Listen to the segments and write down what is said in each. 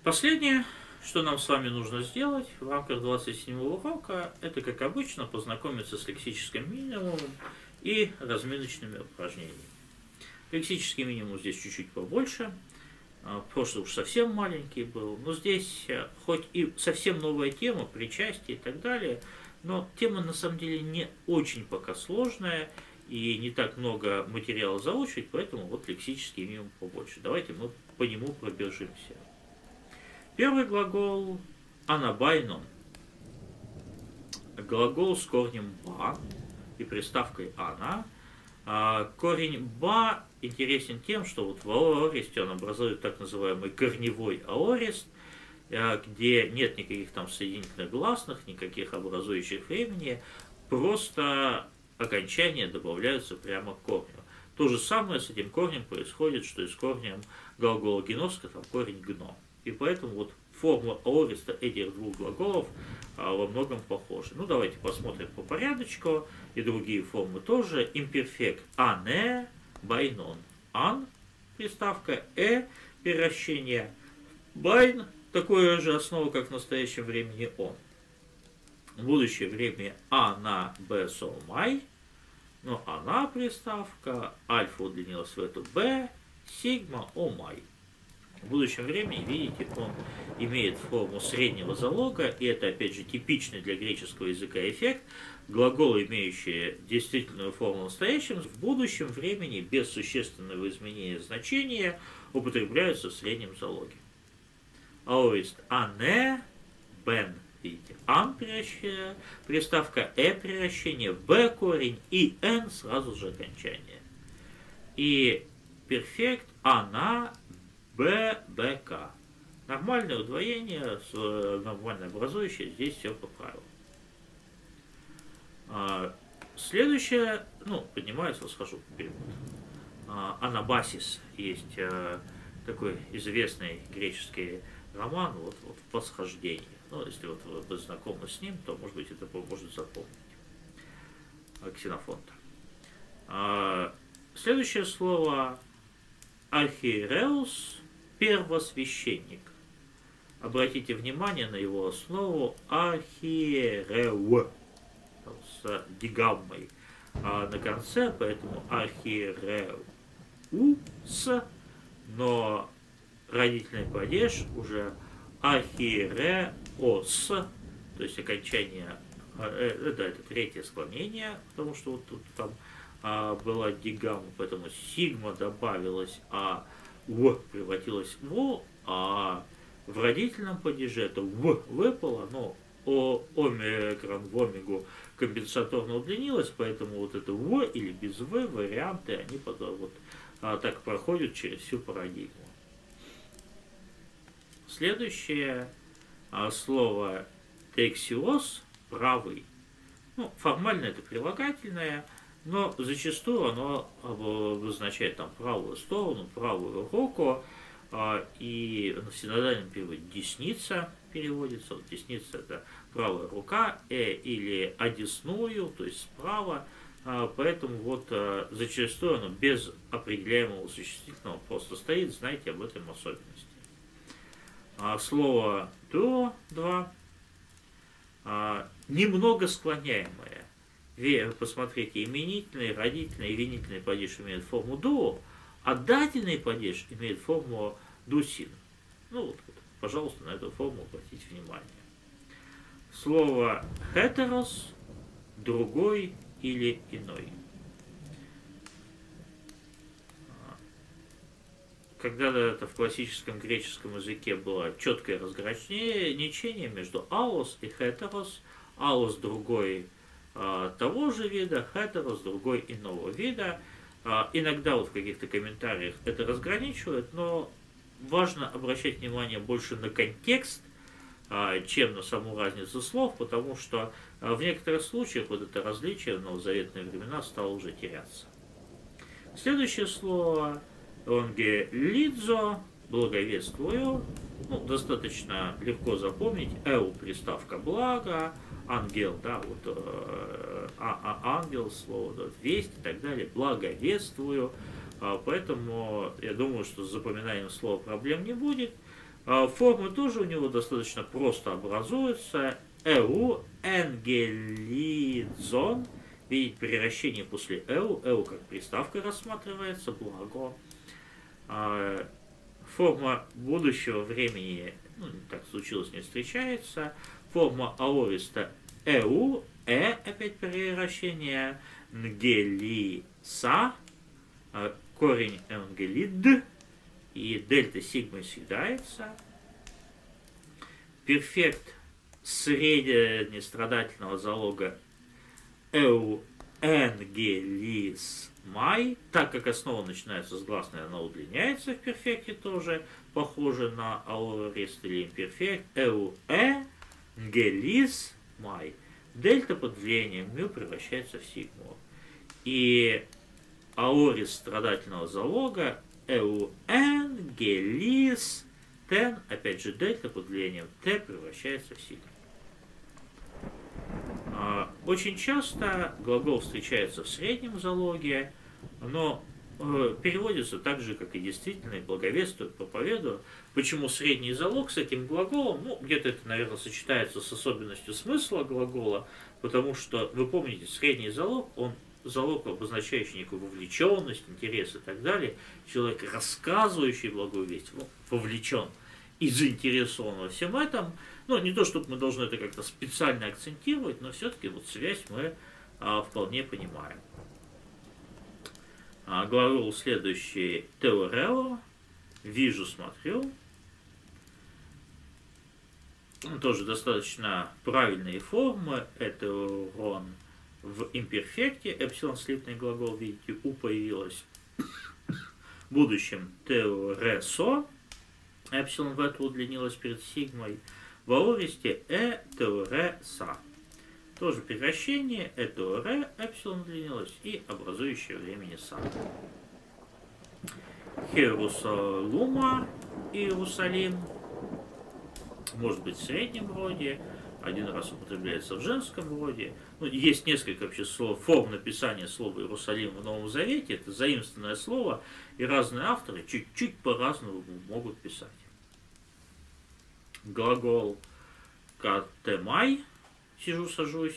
Последнее, что нам с вами нужно сделать в рамках 27-го урока, это, как обычно, познакомиться с лексическим минимумом и разминочными упражнениями. Лексический минимум здесь чуть-чуть побольше, прошлый уж совсем маленький был, но здесь хоть и совсем новая тема, причастие и так далее, но тема на самом деле не очень пока сложная и не так много материала заучивать, поэтому вот лексический минимум побольше. Давайте мы по нему пробежимся. Первый глагол «анабайнон». Глагол с корнем «ба» и приставкой «ана». Корень «ба» интересен тем, что вот в аористе он образует так называемый корневой аорист, где нет никаких там соединительных гласных, никаких образующих времени, просто окончания добавляются прямо к корню. То же самое с этим корнем происходит, что и с корнем глагола геноска, там корень «гно». И поэтому вот формула аориста этих двух глаголов во многом похожа. Ну, давайте посмотрим по порядочку. И другие формы тоже. Имперфект «ане», «байнон». «Ан» – приставка, превращение. «Байн» – такое же основа, как в настоящем времени «он». В будущее время «ана», «б», «со», «май». Но «она» приставка, альфа удлинилась в эту «б», сигма, «о», «май». В будущем времени, видите, он имеет форму среднего залога, и это, опять же, типичный для греческого языка эффект. Глаголы, имеющие действительную форму в настоящем, в будущем времени без существенного изменения значения употребляются в среднем залоге. Аорист «ане», «бен», видите, «ан» превращение, приставка превращение, «б» корень и «н» сразу же окончание. И перфект «она», ББК. Нормальное удвоение, нормально образующее, здесь все по правилам. Следующее, поднимается, схожу по переводу. Анабасис. Есть такой известный греческий роман, вот «Восхождение». Ну, если вот вы знакомы с ним, то, может быть, это поможет запомнить. Ксенофонта. Следующее слово архиереус, первосвященник. Обратите внимание на его основу архиереу с дигаммой на конце, поэтому архиереус, но родительный падеж уже архиереос, то есть окончание, это третье склонение, потому что вот тут там была дигамма, поэтому сигма добавилась, а в превратилась в о, а в родительном падеже это в выпало, но омикрон в омегу компенсаторно удлинилось, поэтому вот это в или без в варианты, они так проходят через всю парадигму. Следующее слово тексиос, правый. Формально это прилагательное, но зачастую оно обозначает там правую сторону, правую руку, и в синодальном переводе десница переводится. Вот десница это правая рука, или одесную, то есть справа, поэтому вот зачастую оно без определяемого существительного просто стоит, знайте об этом особенности. Слово до, два, немного склоняемое. Посмотрите, именительный, родительный и винительный падеж имеют форму «до», а дательный падеж имеет форму «дусин». Пожалуйста, на эту форму обратите внимание. Слово «хетерос» – другой или иной. Когда-то в классическом греческом языке было четкое разграничение между «аос» и «хетерос». «Аос» – другой того же вида, хетерос другой иного вида. Иногда в каких-то комментариях это разграничивают, но важно обращать внимание больше на контекст, чем на саму разницу слов, потому что в некоторых случаях вот это различие в новозаветные времена стало уже теряться. Следующее слово «евангелизо», благовествую. Достаточно легко запомнить. Приставка «благо», ангел, да, ангел, слово, весть и так далее, благовествую. Поэтому я думаю, что с запоминанием слова проблем не будет. Формы тоже у него достаточно просто образуются. Энгелидзон. Видите, превращение после эу как приставка рассматривается, благо. Форма будущего времени, ну, так случилось, не встречается. Форма аориста опять превращение. Нгелиса, корень энгелид, и дельта сигма съедается. Перфект среднестрадательного залога энгелис май, так как основа начинается с гласной, она удлиняется в перфекте тоже, похоже на аорист или имперфект. Энгелис май. Дельта под влиянием мю превращается в сигму. И аорист страдательного залога энгелис тен, опять же дельта под влиянием т превращается в сигму. Очень часто глагол встречается в среднем залоге, но переводится так же, как и действительно, и благовествует, проповедует. Почему средний залог с этим глаголом? Ну, где-то это, наверное, сочетается с особенностью смысла глагола, потому что, вы помните, средний залог, он залог, обозначающий некую вовлеченность, интерес и так далее. Человек, рассказывающий благую весть, вовлечен и заинтересован во всем этом. Ну, не то, чтобы мы должны это как-то специально акцентировать, но все-таки вот связь мы вполне понимаем. Глагол следующий теорео. Вижу, смотрю. Тоже достаточно правильные формы. Это рон в имперфекте. Эпсилон слитный глагол, видите, у появилось. В будущем теоресо. Эпсилон в это удлинилось перед сигмой. В аористе теореса. Тоже превращение, теоре, эпсилон удлинилось и образующее времени са. Херусалума, Иерусалим. Может быть в среднем роде. Один раз употребляется в женском роде. Ну, есть несколько вообще слов, форм написания слова Иерусалим в Новом Завете. Это заимствованное слово. И разные авторы чуть-чуть по-разному могут писать. Глагол катемай, сижу, сажусь.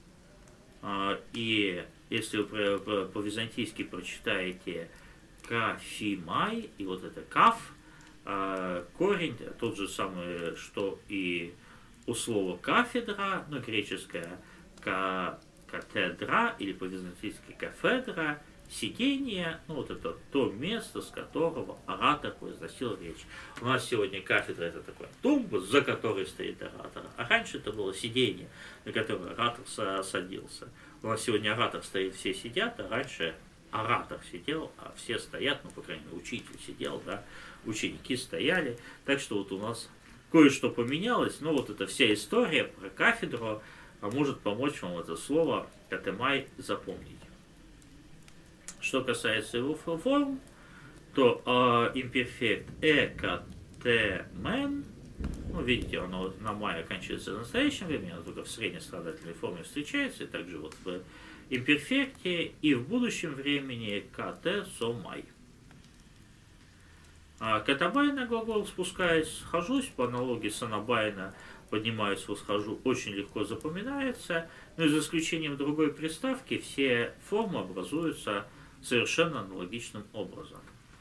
И если вы по-византийски прочитаете кафимай, и вот это каф, корень тот же самый, что и у слова кафедра, но греческое катедра, или по-византийски кафедра, сидение, ну вот это то место, с которого оратор произносил речь. У нас сегодня кафедра — это такая тумба, за которой стоит оратор. А раньше это было сидение, на которое оратор садился. У нас сегодня оратор стоит, все сидят, а раньше оратор сидел, а все стоят, ну, по крайней мере, учитель сидел, да, ученики стояли. Так что вот у нас кое-что поменялось, но вот эта вся история про кафедру может помочь вам это слово катемай запомнить. Что касается его форм, то имперфект экатемен, ну, видите, оно на май оканчивается в настоящем времени, оно только в среднестрадательной форме встречается, и также вот в имперфекте, и в будущем времени кате сомай. Катабайна глагол спускаюсь, схожусь, по аналогии с анабайна поднимаюсь, восхожу, очень легко запоминается, но за исключением другой приставки все формы образуются совершенно аналогичным образом.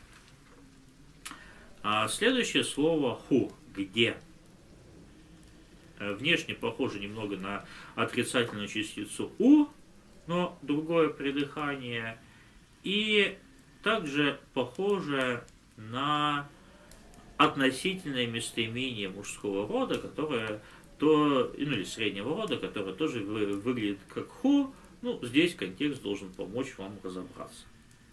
Следующее слово ху, где. Внешне похоже немного на отрицательную частицу у, но другое придыхание. И также похоже на относительное местоимение мужского рода, которое или среднего рода, которое тоже выглядит как ху. Ну, здесь контекст должен помочь вам разобраться.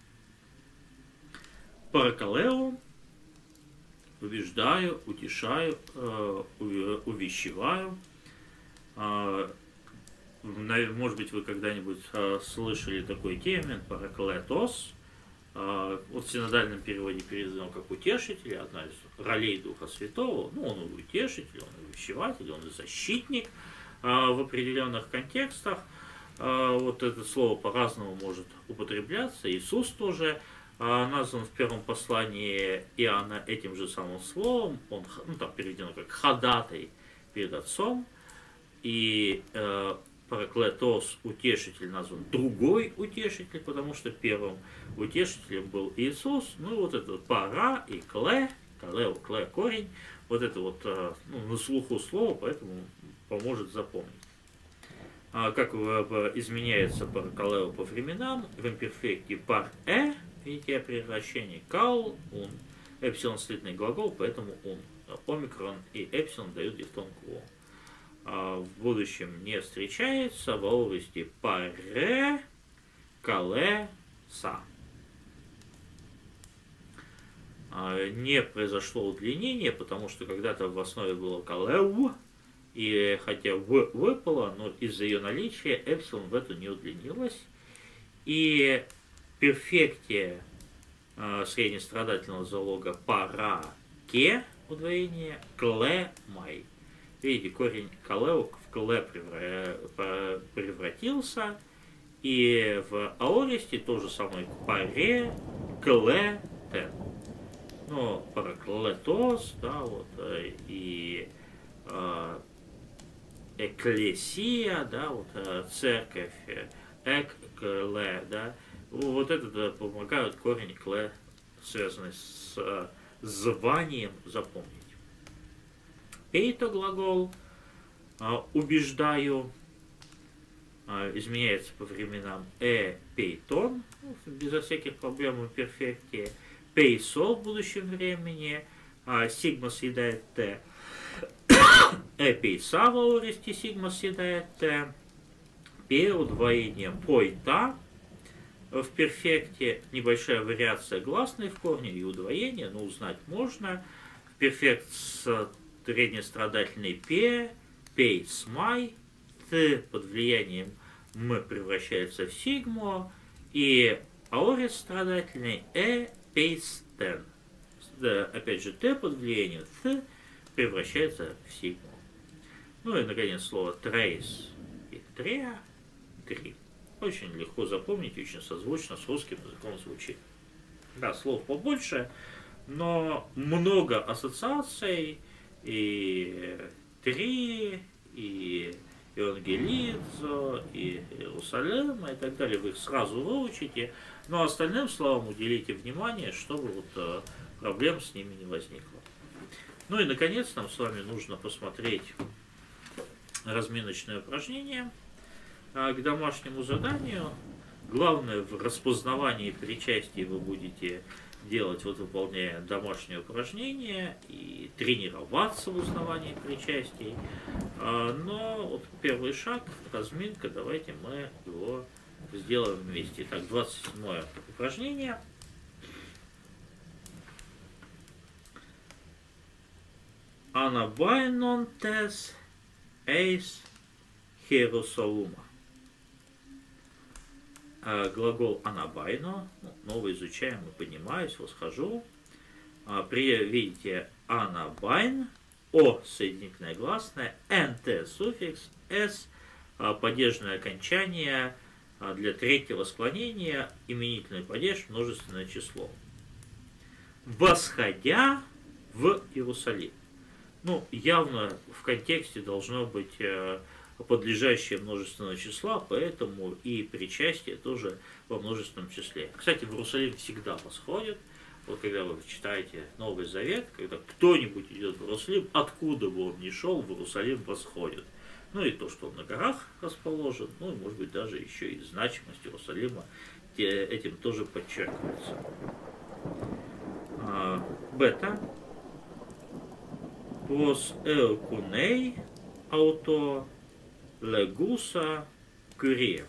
Паракалео. Убеждаю, утешаю, увещеваю. Может быть, вы когда-нибудь слышали такой термин параклетос. Вот в синодальном переводе переведено как утешитель, одна из ролей Духа Святого. Ну, он и утешитель, он и увещеватель, он и защитник в определенных контекстах. Вот это слово по-разному может употребляться. Иисус тоже назван в первом послании Иоанна этим же самым словом. Он, ну, там переведено как ходатай перед Отцом. И Параклетос, утешитель, назван другой утешитель, потому что первым утешителем был Иисус. Ну, вот это вот пара и кле, калео, кле, корень. Вот это вот ну, на слуху слово, поэтому поможет запомнить. Как изменяется паракалео по временам, в имперфекте пар видите, превращение кал, ун, эпсилон слитный глагол, поэтому ун. Омикрон и эпсилон дают дифтонг о. В будущем не встречается в аористе паре, кале, са. Не произошло удлинение, потому что когда-то в основе было калеу, и хотя выпало, но из-за ее наличия эпсилон в эту не удлинилась. И в перфекте среднестрадательного залога пара ке, удвоение, кле май. Видите, корень калеу в кле превратился. И в аористе то же самое паре, кле, тен. Ну, параклетос, да, вот, и экклесия, да, вот, церковь, экле, да, вот это помогают корень кле, связанный с званием, запомнить. Пейто глагол убеждаю, изменяется по временам пейтон, ну, безо всяких проблем в перфекте, пейсо в будущем времени, сигма съедает т, пейса в аористе сигма съедает т, пе удвоение пойта, в перфекте небольшая вариация гласной в корне и удвоение, но узнать можно. В перфект среднестрадательный пе, пей смай, т под влиянием м превращается в сигму, и аорис страдательный пейстен. Опять же, т под влиянием th превращается в сигму. Ну и, наконец, слово трейс и треа, три. Очень легко запомнить, очень созвучно с русским языком звучит. Да, слов побольше, но много ассоциаций, и три, и Евангелизо, и Иерусалим, и так далее. Вы их сразу выучите, но остальным словам уделите внимание, чтобы вот проблем с ними не возникло. Ну и, наконец, нам с вами нужно посмотреть разминочное упражнение к домашнему заданию. Главное, в распознавании причастий вы будете делать, вот выполняя домашнее упражнение, и тренироваться в узнавании причастий. Но вот первый шаг, разминка, давайте мы его сделаем вместе. Итак, 27-е упражнение. Анабайнон тес эйс херусалума. Глагол анабайно, новый изучаем и поднимаюсь, восхожу. Видите, анабайн, о соединительное гласное, нт суффикс, с падежное окончание для третьего склонения, именительный падеж, множественное число. Восходя в Иерусалим. Ну, явно в контексте должно быть подлежащее множественного числа, поэтому и причастие тоже во множественном числе. Кстати, в Иерусалим всегда восходит. Вот когда вы читаете Новый Завет, когда кто-нибудь идет в Иерусалим, откуда бы он ни шел, в Иерусалим восходит. Ну и то, что он на горах расположен, ну и может быть даже еще и значимость Иерусалима этим тоже подчеркивается. Бета. Пос эокуней ауто легуса кюрия.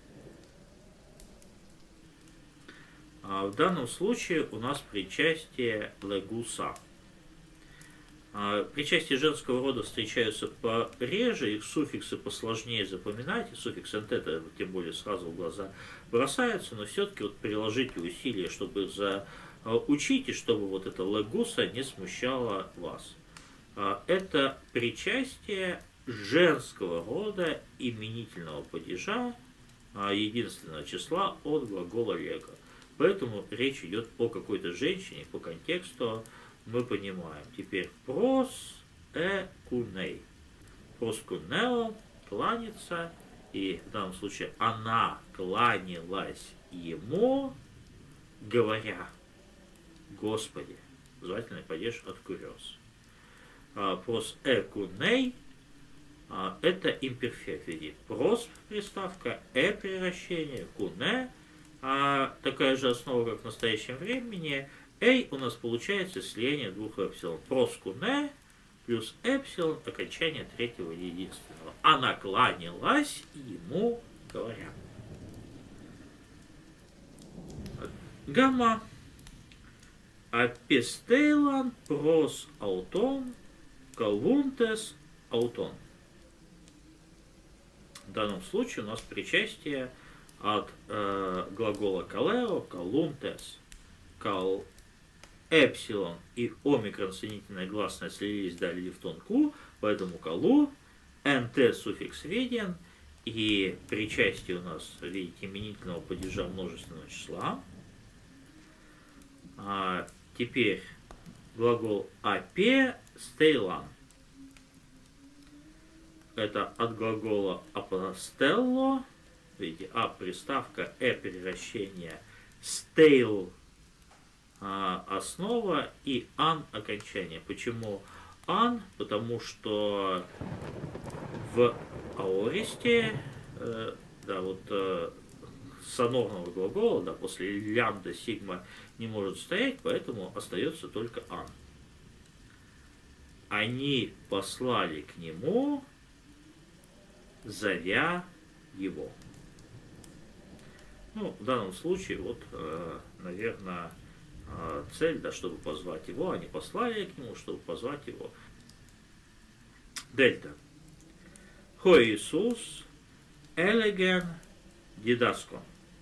В данном случае у нас причастие легуса. Причастия женского рода встречаются пореже, их суффиксы посложнее запоминать. Суффикс nt, тем более сразу в глаза бросается, но все-таки вот приложите усилия, чтобы их заучить, и чтобы вот это легуса не смущало вас. Это причастие женского рода именительного падежа единственного числа от глагола лего. Поэтому речь идет о какой-то женщине, по контексту мы понимаем. Теперь прос куней. Прос кунео кланяться, и в данном случае она кланялась ему, говоря: Господи, звательный падеж от куриоз. Прос куней это имперфект видит. Прос приставка, превращение, куне такая же основа, как в настоящем времени. Эй у нас получается слияние двух эпсилон. Прос куне плюс эпсилон, окончание третьего единственного. Она кланялась ему, говоря. Гамма. Апестейлан прос аутон калунтес аутон. В данном случае у нас причастие от глагола калео, калунтес, кал, эпсилон и омикрон соединительная гласная слились, дали дифтонг ку, поэтому калу, нт суффикс виден, и причастие у нас, видите, именительного падежа множественного числа. Теперь глагол апе стейлан. Это от глагола апостелло. Видите, приставка, превращение, стейл основа и ан окончание. Почему ан? Потому что в аористе, сонорного глагола, после лямбда, сигма не может стоять, поэтому остается только ан. Они послали к нему, зовя его. В данном случае, наверное, цель, чтобы позвать его, они послали к нему, чтобы позвать его. Дельта. Хо Иисус элеген дидаскон.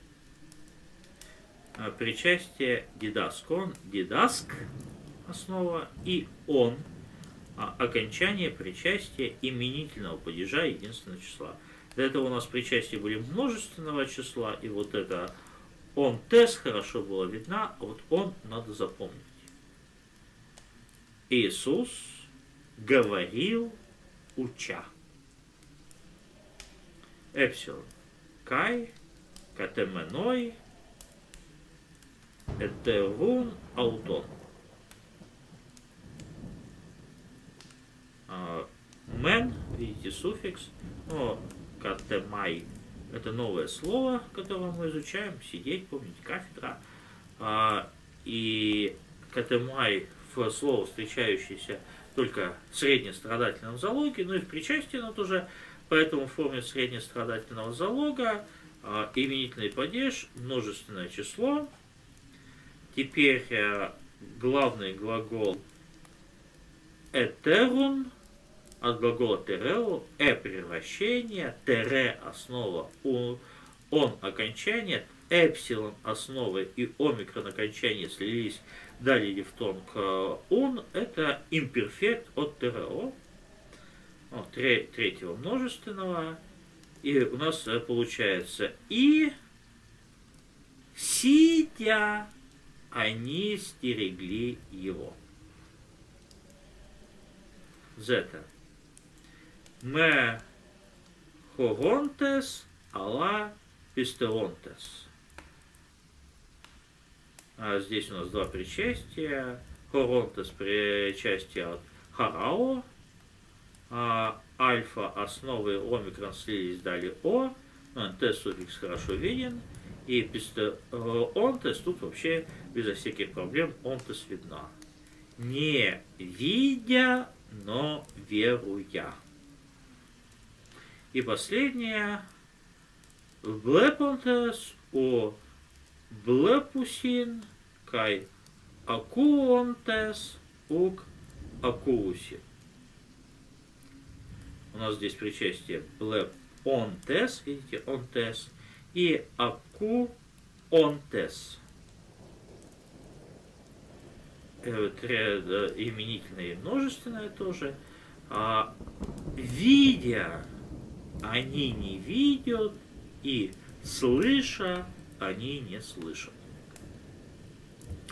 Причастие дидаскон, дидаск основа и он окончание причастия именительного падежа единственного числа. До этого у нас причастия были множественного числа, и вот это он тес хорошо было видно, а вот он надо запомнить. Иисус говорил, уча. Эпсилон. Кай, катеменой, этерун, аутон. Мен, видите, суффикс, катемай, это новое слово, которое мы изучаем, сидеть, помните, кафедра. И катемай в слово, встречающееся только в среднестрадательном залоге, и в причастии оно тоже, поэтому в форме среднестрадательного залога, именительный падеж, множественное число. Теперь главный глагол этерун, от глагола терео, превращение, тере основа, он окончание, эпсилон основы и омикрон окончание слились, дали дифтонг он, это имперфект от терео, третьего множественного, и у нас получается и сидя они стерегли его. Зета. Ме хоронтес ала пистеонтес. Здесь у нас два причастия. Хоронтес причастие от харао. Альфа основы омикрон слились, дали о. Т суффикс хорошо виден. И пистеонтес тут вообще безо всяких проблем онтес видна. Не видя, но веруя. И последнее. Блепонтес о блепусин кай акуонтес ук акуусин. У нас здесь причастие блепонтес, видите, онтес, и акуонтес. Именительное и множественное тоже. Видя, они не видят, и слыша, они не слышат.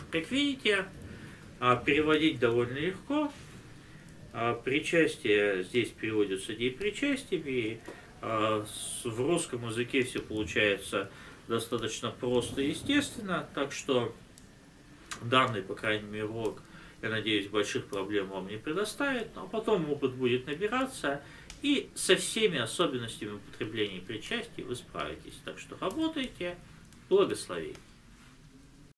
Как видите, переводить довольно легко. Причастие здесь переводятся депричастиями. В русском языке все получается достаточно просто и естественно, так что данный, по крайней мере, урок, я надеюсь, больших проблем вам не предоставит, но потом опыт будет набираться, и со всеми особенностями употребления причастий вы справитесь. Так что работайте, благословений.